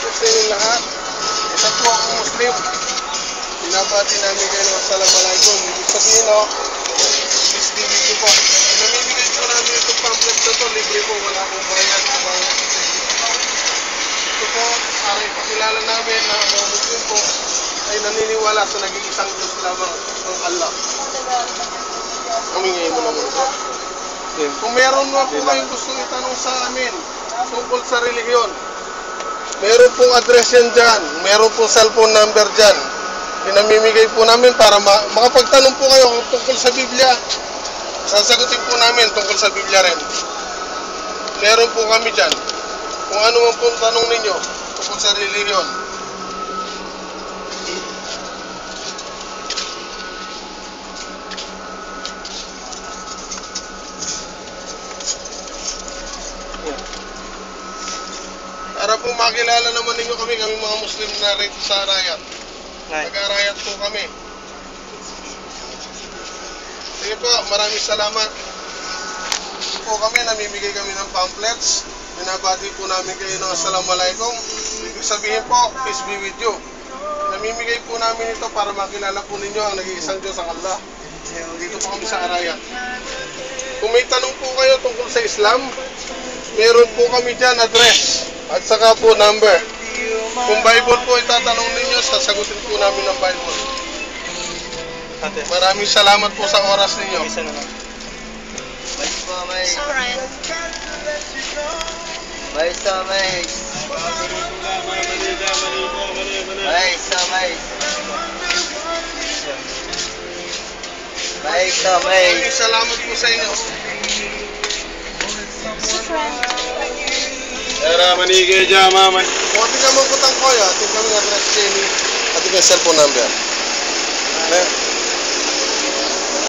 po sa inyo lahat. Isa po akong Muslim. Binabati namin kayo ng Assalamualaikum. Ibig sabihin please video po. Namimigay po namin itong pamphlet na to. Libre po, wala akong bayad. Ito po, para ipakilala namin na ang mga Muslim po ay naniniwala sa nag-iisang Diyos lamang ng Allah. Kamingay mo naman po. Kung meron mo po kayong gustong itanong sa amin tungkol sa relihiyon, meron pong address yan dyan, meron pong cellphone number dyan. Pinamimigay po namin para makapagtanong po kayo tungkol sa Biblia. Sasagutin po namin tungkol sa Biblia rin. Meron po kami dyan. Kung ano man po tanong ninyo tungkol sa relihiyon. Para po makilala naman ninyo kami mga Muslim na rito sa Arayat. Nag-Arayat po kami. Sige po, maraming salamat. Po kami, namimigay kami ng pamphlets. Binabati po namin kayo ng Assalamualaikum. Ibig sabihin po, peace be with you. Namimigay po namin ito para makilala po ninyo ang nag-iisang Diyos, ang Allah. Dito po kami sa Arayat. Kung may tanong po kayo tungkol sa Islam, meron po kami dyan address at saka po number. Kung Bible po itatanong ninyo, sasagutin po namin ng Bible. Maraming salamat po sa oras ninyo. Maraming salamat po sa inyo. Era manigay jama man. Kung ating ka magputang ko, ating kami address Jenny, ating ka cellphone number.